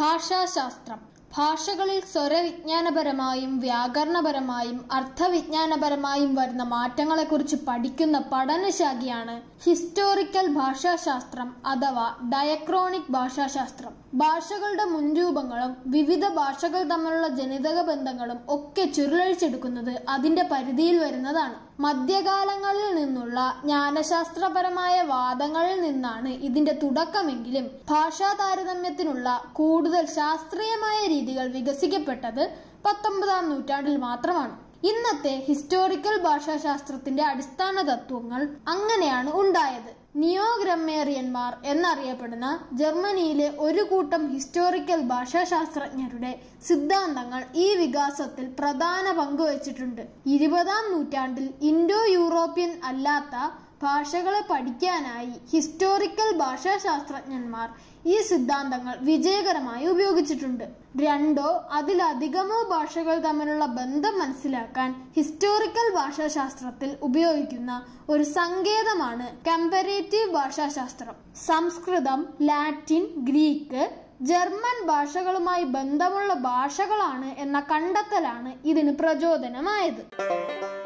ഭാഷാശാസ്ത്രം ഭാഷകളിൽ സ്വരവിജ്ഞാനപരമായും വ്യാകരണപരമായും അർത്ഥവിജ്ഞാനപരമായും വരുന്ന മാറ്റങ്ങളെക്കുറിച്ച് പഠിക്കുന്ന പഠനശാഖയാണ് ഹിസ്റ്റോറിക്കൽ ഭാഷാശാസ്ത്രം അഥവാ ഡയക്രോണിക് ഭാഷാശാസ്ത്രം. ഭാഷകളുടെ മുൻരൂപങ്ങളും വിവിധ ഭാഷകൾ തമ്മിലുള്ള ജനിതക ബന്ധങ്ങളും ഒക്കെ ചുരുളഴിച്ചെടുക്കുന്നത് അതിന്റെ പരിധിയിൽ വരുന്നതാണ്. മധ്യകാലങ്ങളിൽ നിന്നുള്ള ജ്ഞാനശാസ്ത്രപരമായ വാദങ്ങളിൽ നിന്നാണ് ഇതിന്റെ തുടക്കമെങ്കിലും ഭാഷാ താരതമ്യത്തിനുള്ള കൂടുതൽ ശാസ്ത്രീയമായ രീതികൾ വികസിക്കപ്പെട്ടത് 19-ാം നൂറ്റാണ്ടിൽ മാത്രമാണ്. ഇന്നത്തെ ഹിസ്റ്റോറിക്കൽ ഭാഷാശാസ്ത്രത്തിന്റെ അടിസ്ഥാന തത്വങ്ങൾ അങ്ങനെയാണ് ഉണ്ടായത്. നിയോഗ്രമ്മേറിയന്മാർ എന്നറിയപ്പെടുന്ന ജർമ്മനിയിലെ ഒരു കൂട്ടം ഹിസ്റ്റോറിക്കൽ ഭാഷാശാസ്ത്രജ്ഞരുടെ സിദ്ധാന്തങ്ങൾ ഈ വികാസത്തിൽ പ്രധാന പങ്കുവച്ചിട്ടുണ്ട്. 20-ാം നൂറ്റാണ്ടിൽ ഇൻഡോ യൂറോപ്യൻ അല്ലാത്ത ഭാഷകളെ പഠിക്കാനായി ഹിസ്റ്റോറിക്കൽ ഭാഷാശാസ്ത്രജ്ഞന്മാർ ഈ സിദ്ധാന്തങ്ങൾ വിജയകരമായി ഉപയോഗിച്ചിട്ടുണ്ട്. രണ്ടോ അതിലധികമോ ഭാഷകൾ തമ്മിലുള്ള ബന്ധം മനസ്സിലാക്കാൻ ഹിസ്റ്റോറിക്കൽ ഭാഷാശാസ്ത്രത്തിൽ ഉപയോഗിക്കുന്ന ഒരു സങ്കേതമാണ് കമ്പാരേറ്റീവ് ഭാഷാശാസ്ത്രം. സംസ്കൃതം, ലാറ്റിൻ, ഗ്രീക്ക്, ജർമ്മൻ ഭാഷകളുമായി ബന്ധമുള്ള ഭാഷകളാണ് എന്ന കണ്ടെത്തലാണ് ഇതിന് പ്രചോദനമായത്.